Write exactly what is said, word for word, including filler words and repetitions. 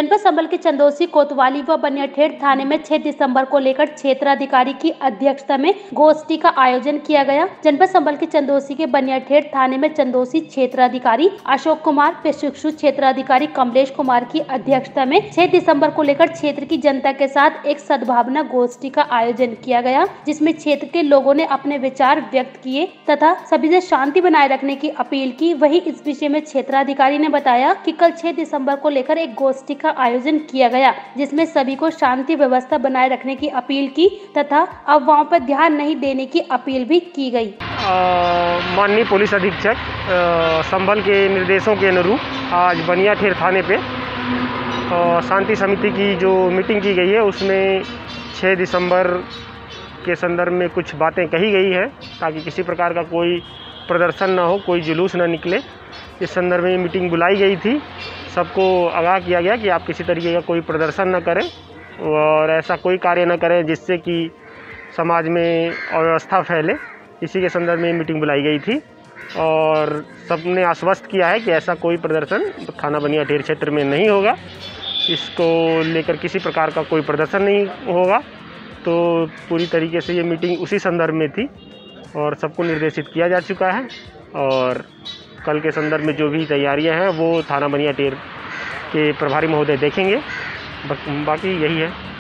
जनपद संबल के चंदौसी, कोतवाली व बनियाठेड़ थाने में छह दिसंबर को लेकर क्षेत्राधिकारी की अध्यक्षता में गोष्ठी का आयोजन किया गया। जनपद संबल के चंदौसी के बनियाठेड़ थाने में चंदौसी क्षेत्राधिकारी अशोक कुमार, प्रशिक्षु क्षेत्राधिकारी कमलेश कुमार की अध्यक्षता में छह दिसंबर को लेकर क्षेत्र की जनता के साथ एक सद्भावना गोष्ठी का आयोजन किया गया, जिसमें क्षेत्र के लोगों ने अपने विचार व्यक्त किए तथा सभी से शांति बनाए रखने की अपील की। वहीं इस विषय में क्षेत्राधिकारी ने बताया कि कल छह दिसंबर को लेकर एक गोष्ठी का आयोजन किया गया, जिसमें सभी को शांति व्यवस्था बनाए रखने की अपील की तथा अफवाहों पर ध्यान नहीं देने की अपील भी की गई। माननीय पुलिस अधीक्षक संबल के निर्देशों के अनुरूप आज बनियाठेड़ थाने पे शांति समिति की जो मीटिंग की गई है, उसमें छह दिसंबर के संदर्भ में कुछ बातें कही गई है ताकि किसी प्रकार का कोई प्रदर्शन ना हो, कोई जुलूस ना निकले। इस संदर्भ में मीटिंग बुलाई गई थी। सबको आगाह किया गया कि आप किसी तरीके का कोई प्रदर्शन न करें और ऐसा कोई कार्य न करें जिससे कि समाज में अव्यवस्था फैले। इसी के संदर्भ में मीटिंग बुलाई गई थी और सबने आश्वस्त किया है कि ऐसा कोई प्रदर्शन थाना बनियाठेड़ क्षेत्र में नहीं होगा। इसको लेकर किसी प्रकार का कोई प्रदर्शन नहीं होगा। तो पूरी तरीके से ये मीटिंग उसी संदर्भ में थी और सबको निर्देशित किया जा चुका है और कल के संदर्भ में जो भी तैयारियां हैं वो थाना बनियाठेड़ के प्रभारी महोदय देखेंगे। बाकी यही है।